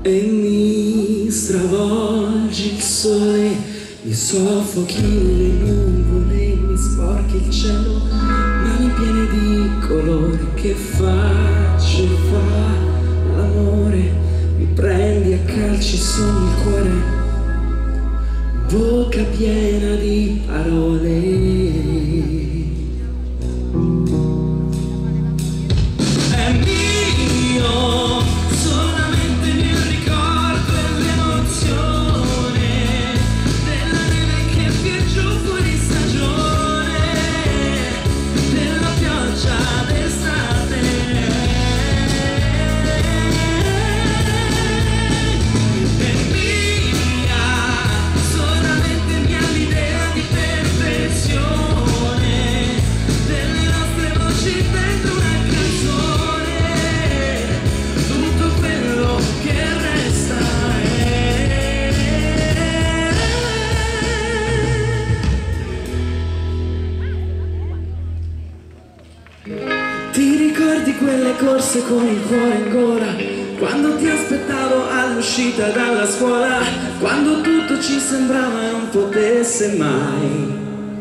e mi stravolgi il sole, mi soffochi le nuvole, mi sporchi il cielo, mani piene di colori. Che faccio e fa l'amore, mi prendi a calci, sogni il cuore, bocca piena di parole. Ti ricordi quelle corse con il cuore in gola, quando ti aspettavo all'uscita dalla scuola, quando tutto ci sembrava non potesse mai?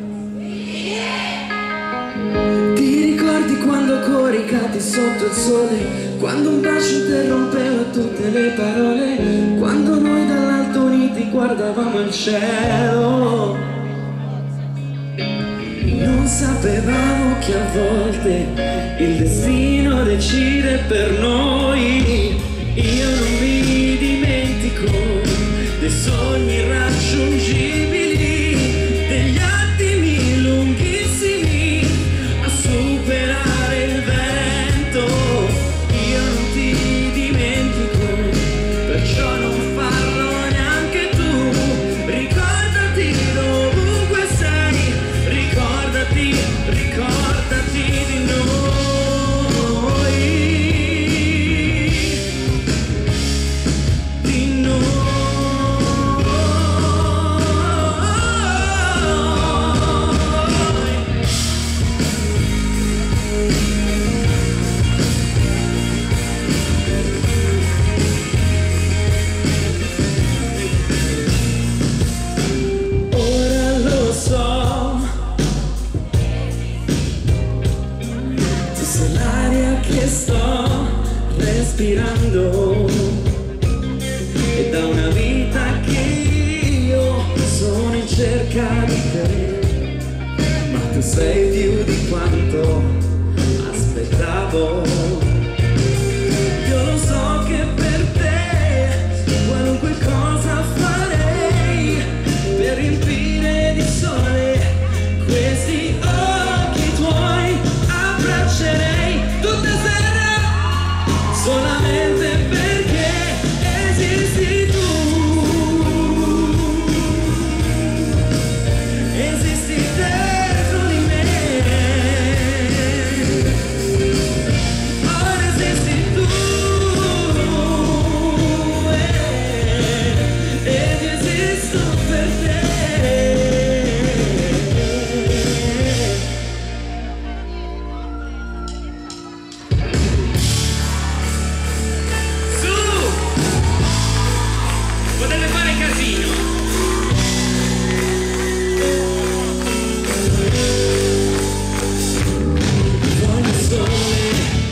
Ti ricordi quando coricati sotto il sole, quando un bacio interrompeva tutte le parole, quando noi dall'alto uniti guardavamo il cielo? Non sapevamo che a volte il destino decide per noi. Io non mi dimentico dei sogni irraggiungibili, degli attimi lunghissimi a superare il vento. Io non ti dimentico, perciò non farlo neanche tu. Ricordati dovunque sei, ricordati di noi, di noi. Ora lo so, sei l'aria che sto respirando, e da una vita che io sono in cerca di te, ma tu sei più di quanto aspettavo. Io lo so che per te qualunque cosa farei per riempire di sole questi occhi tuoi. Abbraccerei tutte sere solamente perché esisti tu. Esisti dentro di me. Ora esisti tu. Ed esisto per te. Potete fare casino. Voglio sole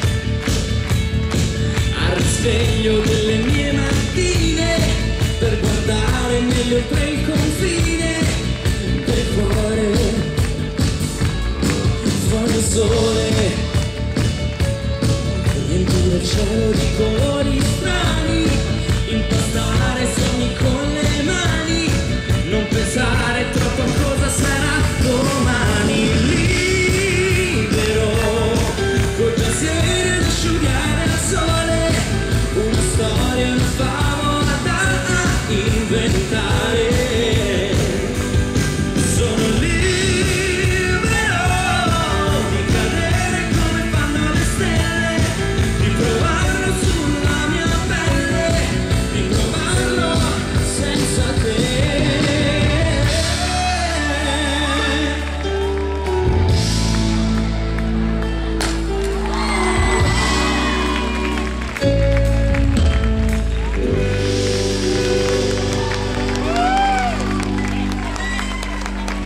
al risveglio delle mie mattine, per guardare meglio oltre il confine del cuore. Voglio sole riempire il cielo di colori strani, impastare sogni con le mani, non pensare troppo a cosa sarà domani. Libero, con pensieri ed asciugare